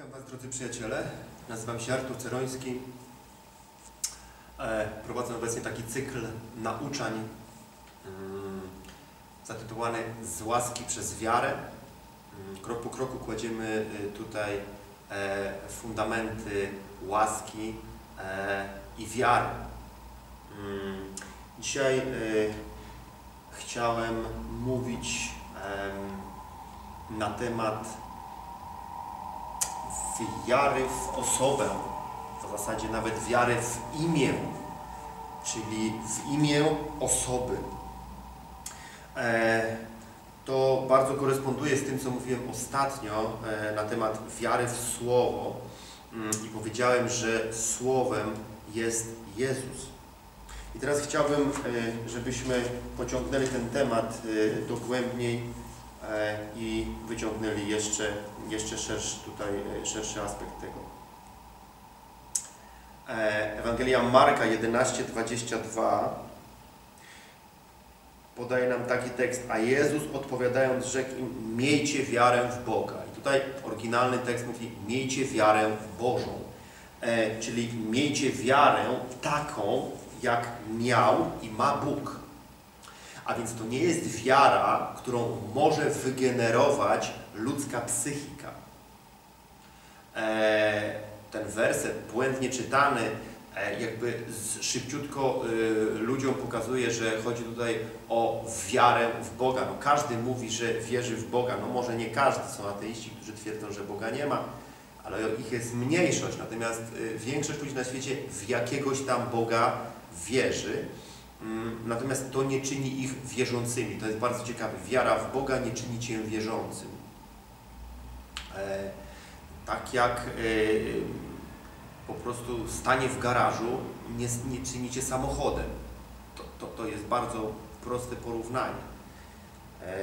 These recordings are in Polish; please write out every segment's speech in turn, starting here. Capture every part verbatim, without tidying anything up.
Witam Was, drodzy przyjaciele. Nazywam się Artur Ceroński. E, prowadzę obecnie taki cykl nauczań mm, zatytułowany Z łaski przez wiarę. Mm, krok po kroku kładziemy tutaj e, fundamenty łaski e, i wiary. Mm, dzisiaj e, chciałem mówić e, na temat wiary w osobę, w zasadzie nawet wiary w imię, czyli w imię osoby. E, to bardzo koresponduje z tym, co mówiłem ostatnio e, na temat wiary w Słowo mm, i powiedziałem, że Słowem jest Jezus. I teraz chciałbym, e, żebyśmy pociągnęli ten temat e, dogłębniej e, i wyciągnęli jeszcze jeszcze szerszy, tutaj, szerszy aspekt tego. Ewangelia Marka jedenaście, dwadzieścia dwa podaje nam taki tekst: a Jezus odpowiadając rzekł im: miejcie wiarę w Boga. I tutaj oryginalny tekst mówi: miejcie wiarę Bożą. E, czyli miejcie wiarę taką, jak miał i ma Bóg. A więc to nie jest wiara, którą może wygenerować ludzka psychika. E, ten werset błędnie czytany e, jakby z, szybciutko e, ludziom pokazuje, że chodzi tutaj o wiarę w Boga. No, każdy mówi, że wierzy w Boga. No może nie każdy. Są ateiści, którzy twierdzą, że Boga nie ma, ale ich jest mniejszość. Natomiast e, większość ludzi na świecie w jakiegoś tam Boga wierzy. Natomiast to nie czyni ich wierzącymi. To jest bardzo ciekawe. Wiara w Boga nie czyni cię wierzącym. E, tak jak e, po prostu stanie w garażu nie, nie czyni cię samochodem. To, to, to jest bardzo proste porównanie. E,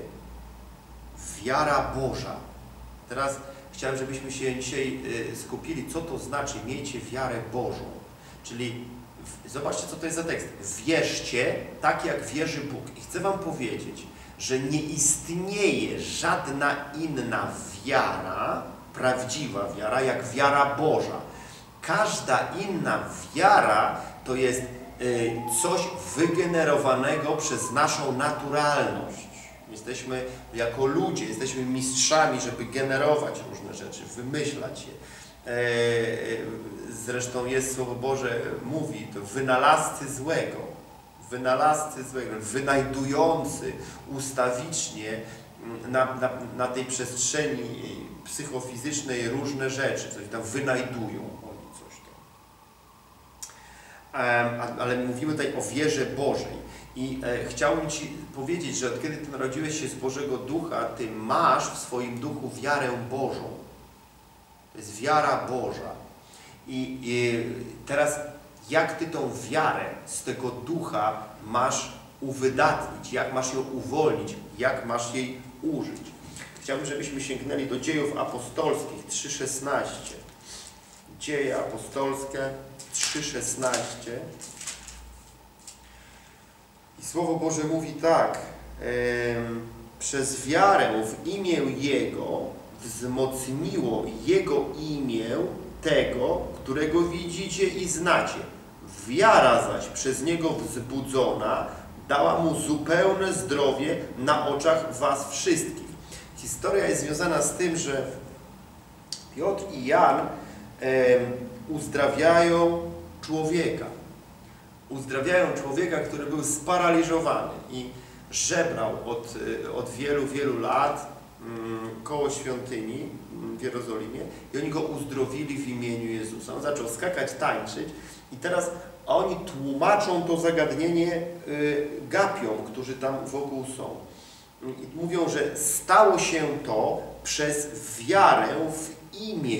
wiara Boża. Teraz chciałem, żebyśmy się dzisiaj e, skupili, co to znaczy miejcie wiarę Bożą. Czyli zobaczcie, co to jest za tekst. Wierzcie tak, jak wierzy Bóg. I chcę Wam powiedzieć, że nie istnieje żadna inna wiara, prawdziwa wiara, jak wiara Boża. Każda inna wiara to jest y, coś wygenerowanego przez naszą naturalność. Jesteśmy jako ludzie, jesteśmy mistrzami, żeby generować różne rzeczy, wymyślać je. Zresztą jest Słowo Boże, mówi to wynalazcy złego, wynalazcy złego, wynajdujący ustawicznie na, na, na tej przestrzeni psychofizycznej różne rzeczy, coś tam wynajdują oni coś tam. Ale mówimy tutaj o wierze Bożej i e, chciałbym Ci powiedzieć, że od kiedy Ty narodziłeś się z Bożego Ducha, Ty masz w swoim duchu wiarę Bożą. To jest wiara Boża. I, I teraz jak Ty tą wiarę z tego ducha masz uwydatnić, jak masz ją uwolnić, jak masz jej użyć. Chciałbym, żebyśmy sięgnęli do Dziejów Apostolskich trzy szesnaście. Dzieje Apostolskie trzy szesnaście. I Słowo Boże mówi tak: ehm, przez wiarę w imię Jego wzmocniło Jego imię tego, którego widzicie i znacie. Wiara zaś przez Niego wzbudzona dała Mu zupełne zdrowie na oczach was wszystkich. Historia jest związana z tym, że Piotr i Jan e, uzdrawiają człowieka. Uzdrawiają człowieka, który był sparaliżowany i żebrał od, od wielu, wielu lat koło świątyni w Jerozolimie i oni go uzdrowili w imieniu Jezusa. On zaczął skakać, tańczyć i teraz oni tłumaczą to zagadnienie gapiom, którzy tam wokół są. I mówią, że stało się to przez wiarę w imię.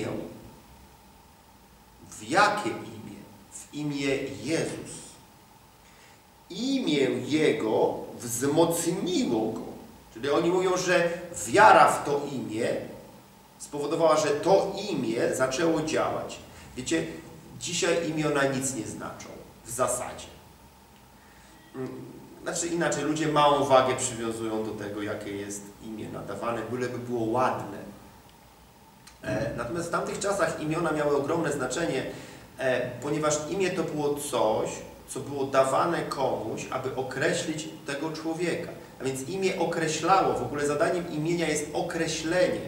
W jakie imię? W imię Jezus. Imię Jego wzmocniło go. Czyli oni mówią, że wiara w to imię spowodowała, że to imię zaczęło działać. Wiecie, dzisiaj imiona nic nie znaczą, w zasadzie. Znaczy inaczej, ludzie małą wagę przywiązują do tego, jakie jest imię nadawane, byleby było ładne. E, natomiast w tamtych czasach imiona miały ogromne znaczenie, e, ponieważ imię to było coś, co było dawane komuś, aby określić tego człowieka. A więc imię określało, w ogóle zadaniem imienia jest określenie,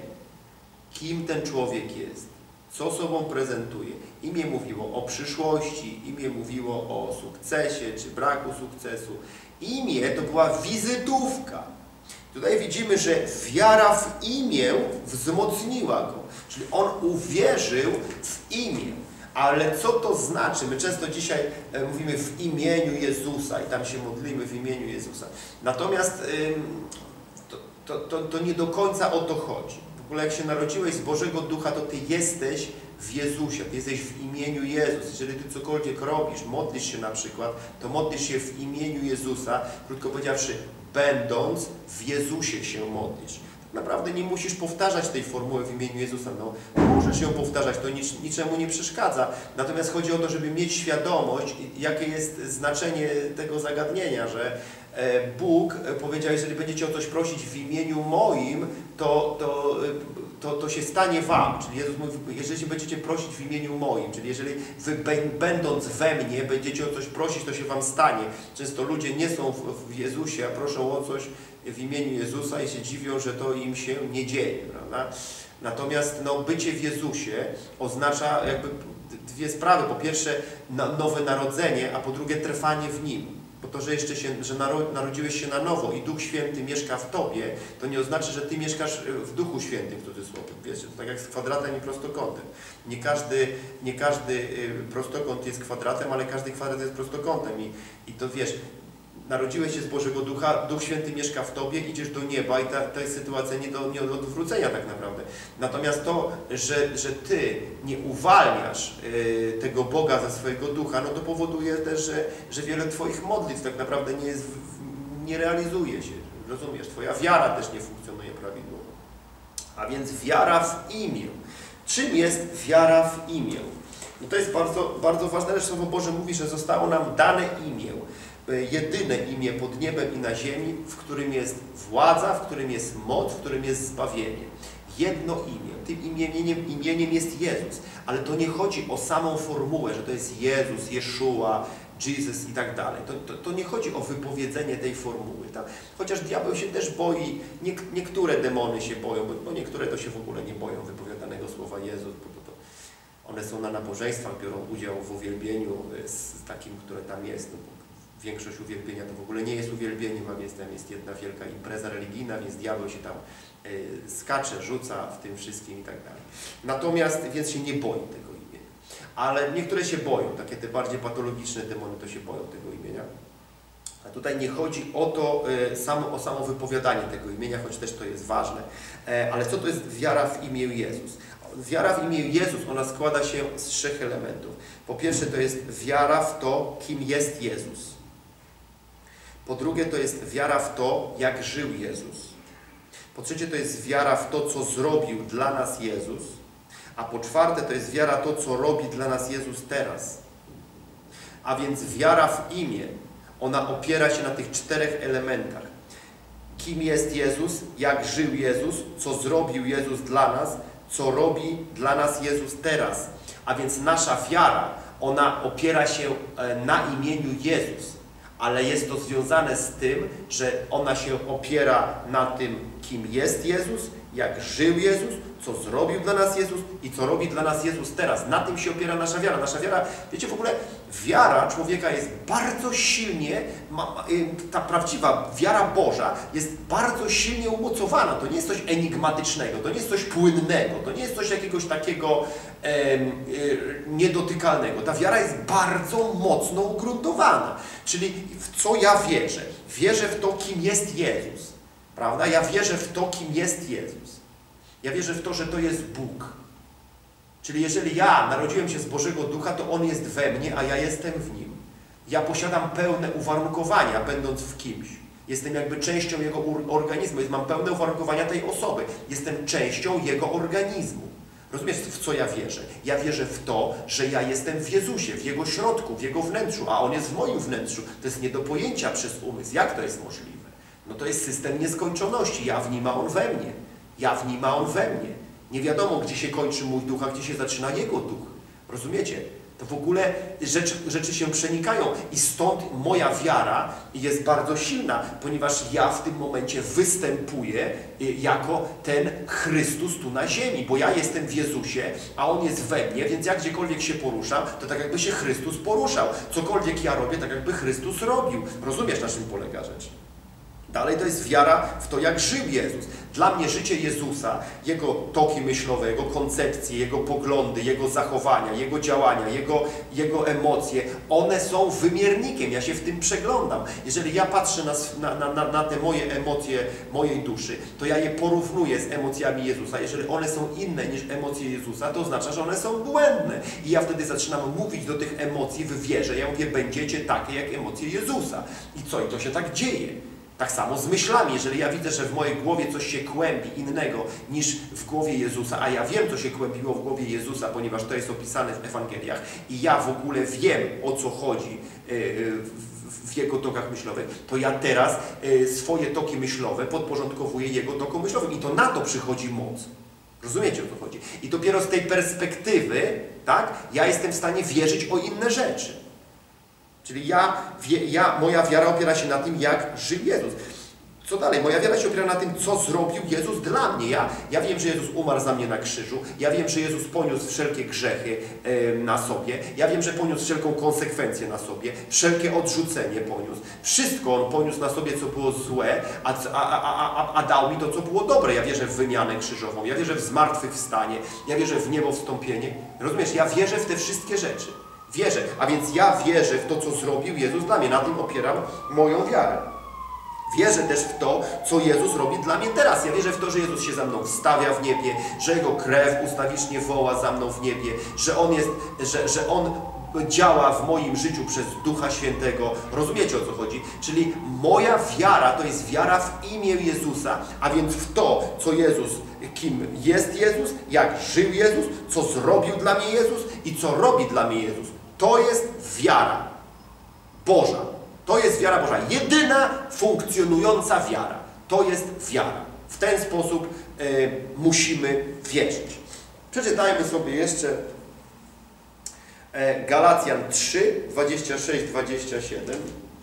kim ten człowiek jest, co sobą prezentuje. Imię mówiło o przyszłości, imię mówiło o sukcesie czy braku sukcesu. Imię to była wizytówka. Tutaj widzimy, że wiara w imię wzmocniła go. Czyli on uwierzył w imię. Ale co to znaczy? My często dzisiaj mówimy w imieniu Jezusa i tam się modlimy w imieniu Jezusa. Natomiast to, to, to, to nie do końca o to chodzi. W ogóle jak się narodziłeś z Bożego Ducha, to Ty jesteś w Jezusie, Ty jesteś w imieniu Jezus. Jeżeli Ty cokolwiek robisz, modlisz się na przykład, to modlisz się w imieniu Jezusa, krótko powiedziawszy, będąc w Jezusie się modlisz. Naprawdę nie musisz powtarzać tej formuły w imieniu Jezusa. No, możesz ją powtarzać, to nic, niczemu nie przeszkadza. Natomiast chodzi o to, żeby mieć świadomość, jakie jest znaczenie tego zagadnienia, że Bóg powiedział, jeżeli będziecie o coś prosić w imieniu moim, to, to, to, to się stanie wam. Czyli Jezus mówi, jeżeli będziecie prosić w imieniu moim, czyli jeżeli wy będąc we mnie będziecie o coś prosić, to się wam stanie. Często ludzie nie są w, w Jezusie, a proszą o coś w imieniu Jezusa i się dziwią, że to im się nie dzieje, prawda? Natomiast no, bycie w Jezusie oznacza jakby dwie sprawy. Po pierwsze nowe narodzenie, a po drugie trwanie w Nim. Bo to, że jeszcze się, że narodziłeś się na nowo i Duch Święty mieszka w Tobie, to nie oznacza, że Ty mieszkasz w Duchu Świętym, w cudzysłowie. Wiecie, to tak jak z kwadratem i prostokątem. Nie każdy, nie każdy prostokąt jest kwadratem, ale każdy kwadrat jest prostokątem. I, i to wiesz, narodziłeś się z Bożego Ducha, Duch Święty mieszka w Tobie, idziesz do nieba i ta, ta jest sytuacja nie do, nie do odwrócenia tak naprawdę. Natomiast to, że, że Ty nie uwalniasz y, tego Boga ze swojego Ducha, no to powoduje też, że, że wiele Twoich modlitw tak naprawdę nie, jest, nie realizuje się. Rozumiesz? Twoja wiara też nie funkcjonuje prawidłowo. A więc wiara w imię. Czym jest wiara w imię? No to jest bardzo, bardzo ważne, że Słowo Boże mówi, że zostało nam dane imię. Jedyne imię pod niebem i na ziemi, w którym jest władza, w którym jest moc, w którym jest zbawienie. Jedno imię. Tym imieniem, imieniem jest Jezus. Ale to nie chodzi o samą formułę, że to jest Jezus, Jeszua, Jesus i tak dalej. To, to, to nie chodzi o wypowiedzenie tej formuły. Tak? Chociaż diabeł się też boi, nie, niektóre demony się boją, bo, bo niektóre to się w ogóle nie boją wypowiadanego słowa Jezus, bo to, to one są na nabożeństwach, biorą udział w uwielbieniu z, z takim, które tam jest. No, większość uwielbienia to w ogóle nie jest uwielbieniem, a więc tam jest jedna wielka impreza religijna, więc diabeł się tam y, skacze, rzuca w tym wszystkim i tak dalej. Natomiast, więc się nie boi tego imienia. Ale niektóre się boją, takie te bardziej patologiczne demony to się boją tego imienia. A tutaj nie chodzi o to, y, samo, o samo wypowiadanie tego imienia, choć też to jest ważne. E, ale co to jest wiara w imię Jezus? Wiara w imię Jezus, ona składa się z trzech elementów. Po pierwsze to jest wiara w to, kim jest Jezus. Po drugie to jest wiara w to, jak żył Jezus. Po trzecie to jest wiara w to, co zrobił dla nas Jezus. A po czwarte to jest wiara w to, co robi dla nas Jezus teraz. A więc wiara w imię, ona opiera się na tych czterech elementach. Kim jest Jezus, jak żył Jezus, co zrobił Jezus dla nas, co robi dla nas Jezus teraz. A więc nasza wiara, ona opiera się na imieniu Jezus. Ale jest to związane z tym, że ona się opiera na tym, kim jest Jezus, jak żył Jezus, co zrobił dla nas Jezus i co robi dla nas Jezus teraz. Na tym się opiera nasza wiara. Nasza wiara, wiecie, w ogóle wiara człowieka jest bardzo silnie, ta prawdziwa wiara Boża jest bardzo silnie umocowana. To nie jest coś enigmatycznego, to nie jest coś płynnego, to nie jest coś jakiegoś takiego e, e, niedotykalnego. Ta wiara jest bardzo mocno ugruntowana. Czyli w co ja wierzę? Wierzę w to, kim jest Jezus. Prawda? Ja wierzę w to, kim jest Jezus. Ja wierzę w to, że to jest Bóg. Czyli jeżeli ja narodziłem się z Bożego Ducha, to On jest we mnie, a ja jestem w Nim. Ja posiadam pełne uwarunkowania, będąc w kimś. Jestem jakby częścią Jego organizmu. Mam pełne uwarunkowania tej osoby. Jestem częścią Jego organizmu. Rozumiesz, w co ja wierzę? Ja wierzę w to, że ja jestem w Jezusie, w Jego środku, w Jego wnętrzu, a On jest w moim wnętrzu. To jest nie do pojęcia przez umysł. Jak to jest możliwe? No to jest system nieskończoności. Ja w Nim, a On we mnie. Ja w Nim, a On we mnie. Nie wiadomo, gdzie się kończy mój duch, a gdzie się zaczyna Jego duch. Rozumiecie? To w ogóle rzeczy, rzeczy się przenikają i stąd moja wiara jest bardzo silna, ponieważ ja w tym momencie występuję jako ten Chrystus tu na ziemi, bo ja jestem w Jezusie, a On jest we mnie, więc ja gdziekolwiek się poruszam, to tak jakby się Chrystus poruszał. Cokolwiek ja robię, tak jakby Chrystus robił. Rozumiesz, na czym polega rzecz? Dalej to jest wiara w to, jak żył Jezus. Dla mnie życie Jezusa, Jego toki myślowe, Jego koncepcje, Jego poglądy, Jego zachowania, Jego działania, Jego, Jego emocje, one są wymiernikiem. Ja się w tym przeglądam. Jeżeli ja patrzę na, na, na, na te moje emocje mojej duszy, to ja je porównuję z emocjami Jezusa. Jeżeli one są inne niż emocje Jezusa, to oznacza, że one są błędne. I ja wtedy zaczynam mówić do tych emocji w wierze. Ja mówię, będziecie takie jak emocje Jezusa. I co? I to się tak dzieje. Tak samo z myślami. Jeżeli ja widzę, że w mojej głowie coś się kłębi innego niż w głowie Jezusa, a ja wiem, co się kłębiło w głowie Jezusa, ponieważ to jest opisane w Ewangeliach i ja w ogóle wiem, o co chodzi w Jego tokach myślowych, to ja teraz swoje toki myślowe podporządkowuję Jego tokom myślowym i to na to przychodzi moc. Rozumiecie, o co chodzi? I dopiero z tej perspektywy, tak, ja jestem w stanie wierzyć o inne rzeczy. Czyli ja, ja, moja wiara opiera się na tym, jak żył Jezus. Co dalej? Moja wiara się opiera na tym, co zrobił Jezus dla mnie. Ja, ja wiem, że Jezus umarł za mnie na krzyżu. Ja wiem, że Jezus poniósł wszelkie grzechy e, na sobie. Ja wiem, że poniósł wszelką konsekwencję na sobie. Wszelkie odrzucenie poniósł. Wszystko On poniósł na sobie, co było złe, a, a, a, a, a dał mi to, co było dobre. Ja wierzę w wymianę krzyżową. Ja wierzę w zmartwychwstanie. Ja wierzę w niebo wstąpienie. Rozumiesz? Ja wierzę w te wszystkie rzeczy. Wierzę, a więc ja wierzę w to, co zrobił Jezus dla mnie. Na tym opieram moją wiarę. Wierzę też w to, co Jezus robi dla mnie teraz. Ja wierzę w to, że Jezus się za mną wstawia w niebie, że Jego krew ustawicznie woła za mną w niebie, że On jest, że, że On działa w moim życiu przez Ducha Świętego. Rozumiecie, o co chodzi? Czyli moja wiara to jest wiara w imię Jezusa, a więc w to, co Jezus, kim jest Jezus, jak żył Jezus, co zrobił dla mnie Jezus i co robi dla mnie Jezus. To jest wiara Boża. To jest wiara Boża. Jedyna funkcjonująca wiara. To jest wiara. W ten sposób y, musimy wierzyć. Przeczytajmy sobie jeszcze y, Galacjan trzy, dwadzieścia sześć dwadzieścia siedem.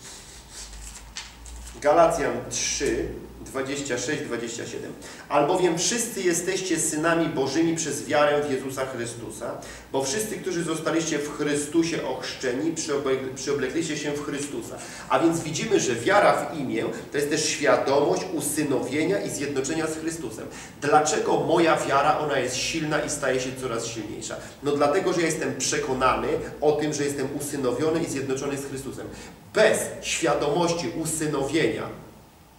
Galacjan trzy, dwadzieścia sześć dwadzieścia siedem. Albowiem wszyscy jesteście synami Bożymi przez wiarę w Jezusa Chrystusa, bo wszyscy, którzy zostaliście w Chrystusie ochrzczeni, przyoblegliście się w Chrystusa. A więc widzimy, że wiara w imię to jest też świadomość usynowienia i zjednoczenia z Chrystusem. Dlaczego moja wiara, ona jest silna i staje się coraz silniejsza? No dlatego, że jestem przekonany o tym, że jestem usynowiony i zjednoczony z Chrystusem. Bez świadomości usynowienia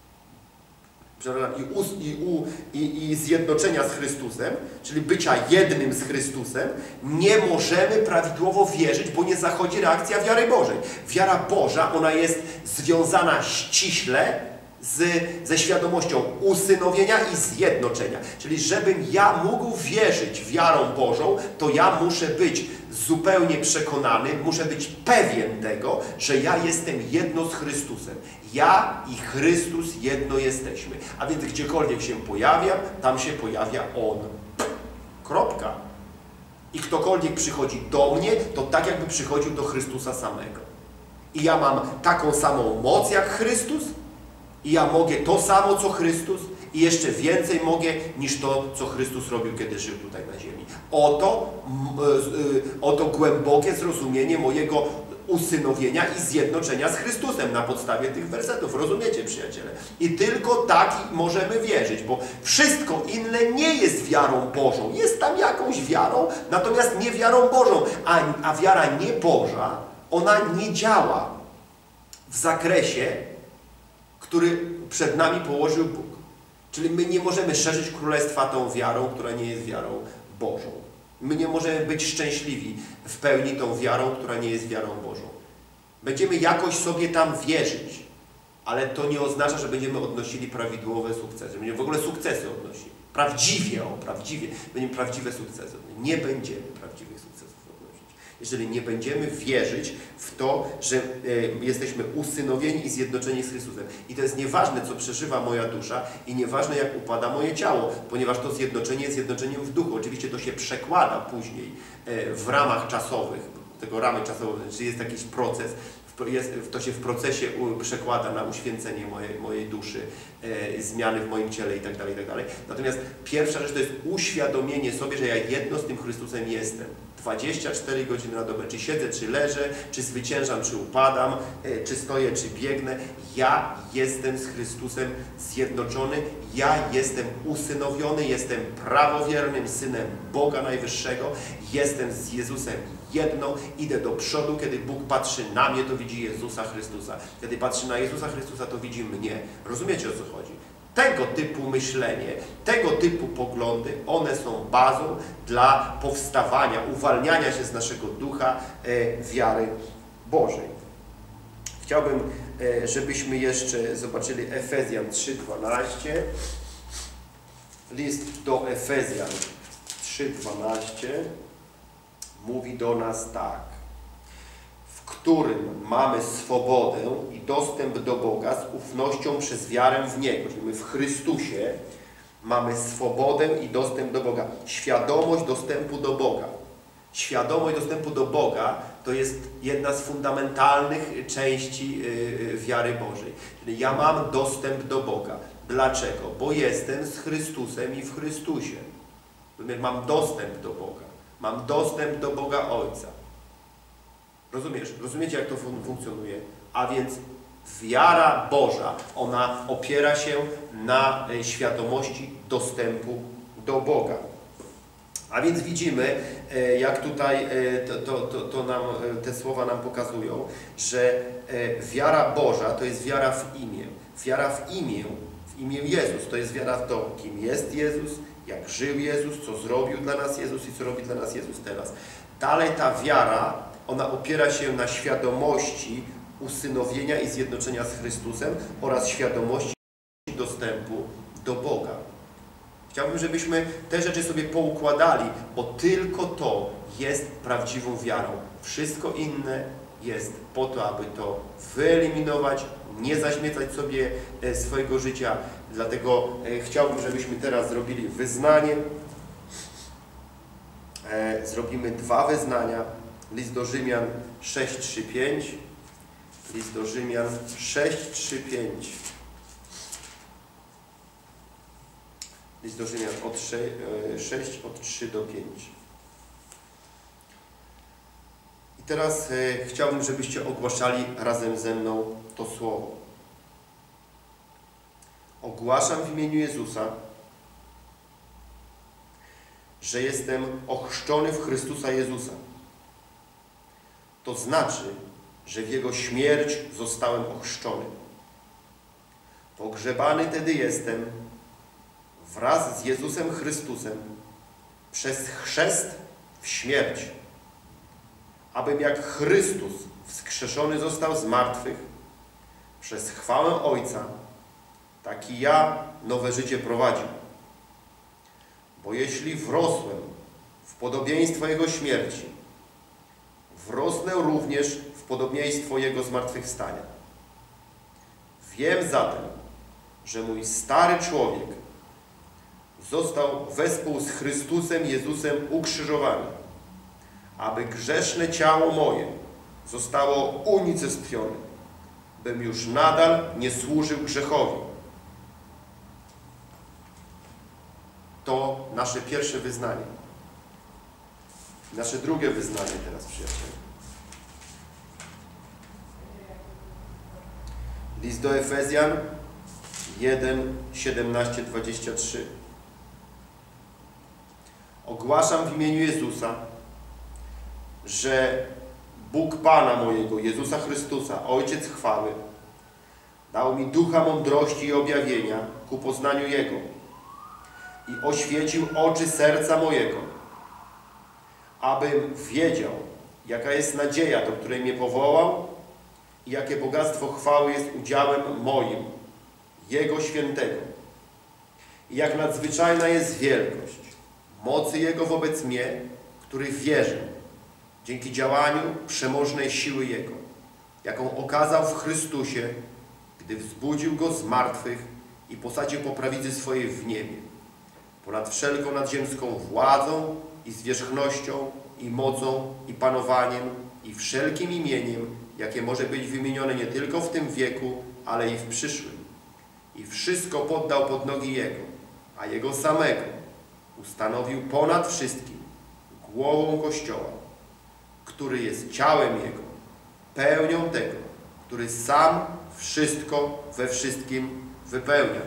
I, us, i, u, i, i zjednoczenia z Chrystusem, czyli bycia jednym z Chrystusem, nie możemy prawidłowo wierzyć, bo nie zachodzi reakcja wiary Bożej. Wiara Boża, ona jest związana ściśle z, ze świadomością usynowienia i zjednoczenia. Czyli żebym ja mógł wierzyć wiarą Bożą, to ja muszę być zupełnie przekonany, muszę być pewien tego, że ja jestem jedno z Chrystusem. Ja i Chrystus jedno jesteśmy. A więc gdziekolwiek się pojawiam, tam się pojawia On. Kropka. I ktokolwiek przychodzi do mnie, to tak jakby przychodził do Chrystusa samego. I ja mam taką samą moc jak Chrystus, i ja mogę to samo, co Chrystus, i jeszcze więcej mogę niż to, co Chrystus robił, kiedy żył tutaj na ziemi. Oto, oto głębokie zrozumienie mojego usynowienia i zjednoczenia z Chrystusem na podstawie tych wersetów. Rozumiecie, przyjaciele? I tylko tak możemy wierzyć, bo wszystko inne nie jest wiarą Bożą. Jest tam jakąś wiarą, natomiast nie wiarą Bożą. A, a wiara nie Boża, ona nie działa w zakresie, który przed nami położył Bóg. Czyli my nie możemy szerzyć królestwa tą wiarą, która nie jest wiarą Bożą. My nie możemy być szczęśliwi w pełni tą wiarą, która nie jest wiarą Bożą. Będziemy jakoś sobie tam wierzyć, ale to nie oznacza, że będziemy odnosili prawidłowe sukcesy. Będziemy w ogóle sukcesy odnosili. Prawdziwie, o, prawdziwie. Będziemy prawdziwe sukcesy odnosić. Nie będziemy prawdziwych sukcesów odnosić. Jeżeli nie będziemy wierzyć w to, że e, jesteśmy usynowieni i zjednoczeni z Chrystusem. I to jest nieważne, co przeżywa moja dusza i nieważne, jak upada moje ciało, ponieważ to zjednoczenie jest zjednoczeniem w duchu. Oczywiście to się przekłada później e, w ramach czasowych, tego ramy czasowe, czyli jest jakiś proces, jest, to się w procesie przekłada na uświęcenie mojej, mojej duszy, e, zmiany w moim ciele itd., itd. Natomiast pierwsza rzecz to jest uświadomienie sobie, że ja jedno z tym Chrystusem jestem. dwadzieścia cztery godziny na dobę, czy siedzę, czy leżę, czy zwyciężam, czy upadam, e, czy stoję, czy biegnę. Ja jestem z Chrystusem zjednoczony, ja jestem usynowiony, jestem prawowiernym Synem Boga Najwyższego, jestem z Jezusem jedno, idę do przodu, kiedy Bóg patrzy na mnie, to widzi Jezusa Chrystusa. Kiedy patrzy na Jezusa Chrystusa, to widzi mnie. Rozumiecie, o co chodzi? Tego typu myślenie, tego typu poglądy, one są bazą dla powstawania, uwalniania się z naszego ducha e, wiary Bożej. Chciałbym, e, żebyśmy jeszcze zobaczyli Efezjan trzy dwanaście. List do Efezjan trzy dwanaście mówi do nas tak. W którym mamy swobodę i dostęp do Boga z ufnością przez wiarę w Niego. Czyli my w Chrystusie mamy swobodę i dostęp do Boga. Świadomość dostępu do Boga. Świadomość dostępu do Boga to jest jedna z fundamentalnych części wiary Bożej. Czyli ja mam dostęp do Boga. Dlaczego? Bo jestem z Chrystusem i w Chrystusie. Mam dostęp do Boga. Mam dostęp do Boga Ojca. Rozumiesz? Rozumiecie, jak to fun funkcjonuje? A więc wiara Boża, ona opiera się na świadomości dostępu do Boga. A więc widzimy, jak tutaj to, to, to nam, te słowa nam pokazują, że wiara Boża to jest wiara w imię. Wiara w imię, w imię Jezus. To jest wiara w to, kim jest Jezus, jak żył Jezus, co zrobił dla nas Jezus i co robi dla nas Jezus teraz. Dalej ta wiara, ona opiera się na świadomości usynowienia i zjednoczenia z Chrystusem oraz świadomości dostępu do Boga. Chciałbym, żebyśmy te rzeczy sobie poukładali, bo tylko to jest prawdziwą wiarą. Wszystko inne jest po to, aby to wyeliminować, nie zaśmiecać sobie swojego życia. Dlatego chciałbym, żebyśmy teraz zrobili wyznanie. Zrobimy dwa wyznania. List do Rzymian sześć, trzy, pięć. List do Rzymian sześć, trzy, pięć. List do Rzymian od sześć, od trzy do pięć. I teraz e, chciałbym, żebyście ogłaszali razem ze mną to słowo. Ogłaszam w imieniu Jezusa, że jestem ochrzczony w Chrystusa Jezusa. To znaczy, że w Jego śmierć zostałem ochrzczony. Pogrzebany tedy jestem wraz z Jezusem Chrystusem przez chrzest w śmierć, abym jak Chrystus wskrzeszony został z martwych przez chwałę Ojca, tak i ja nowe życie prowadził. Bo jeśli wrosłem w podobieństwo Jego śmierci, wrosnę również w podobieństwo Jego zmartwychwstania. Wiem zatem, że mój stary człowiek został wespół z Chrystusem Jezusem ukrzyżowany, aby grzeszne ciało moje zostało unicestwione, bym już nadal nie służył grzechowi. To nasze pierwsze wyznanie. Nasze drugie wyznanie teraz, przyjaciele. List do Efezjan jeden, siedemnaście, dwadzieścia trzy. Ogłaszam w imieniu Jezusa, że Bóg Pana mojego, Jezusa Chrystusa, Ojciec chwały, dał mi ducha mądrości i objawienia ku poznaniu Jego i oświecił oczy serca mojego, abym wiedział, jaka jest nadzieja, do której mnie powołał i jakie bogactwo chwały jest udziałem moim, Jego świętego. I jak nadzwyczajna jest wielkość mocy Jego wobec mnie, który wierzę, dzięki działaniu przemożnej siły Jego, jaką okazał w Chrystusie, gdy wzbudził Go z martwych i posadził po prawicy swojej w niebie, ponad wszelką nadziemską władzą i zwierzchnością i mocą i panowaniem i wszelkim imieniem, jakie może być wymienione nie tylko w tym wieku, ale i w przyszłym. I wszystko poddał pod nogi Jego, a Jego samego ustanowił ponad wszystkim głową Kościoła, który jest ciałem Jego, pełnią tego, który sam wszystko we wszystkim wypełnia.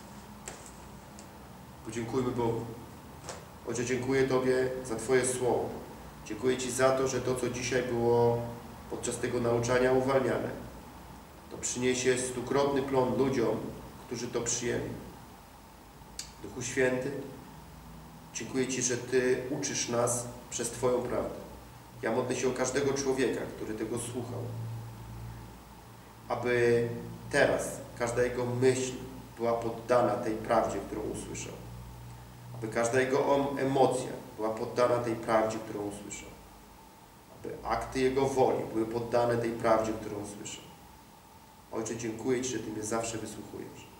Podziękujmy Bogu. Ojcze, dziękuję Tobie za Twoje słowo. Dziękuję Ci za to, że to, co dzisiaj było podczas tego nauczania uwalniane, to przyniesie stukrotny plon ludziom, którzy to przyjęli. Duchu Święty, dziękuję Ci, że Ty uczysz nas przez Twoją prawdę. Ja modlę się o każdego człowieka, który tego słuchał, aby teraz każda jego myśl była poddana tej prawdzie, którą usłyszał. Aby każda jego emocja była poddana tej prawdzie, którą usłyszał. Aby akty jego woli były poddane tej prawdzie, którą usłyszał. Ojcze, dziękuję Ci, że Ty mnie zawsze wysłuchujesz.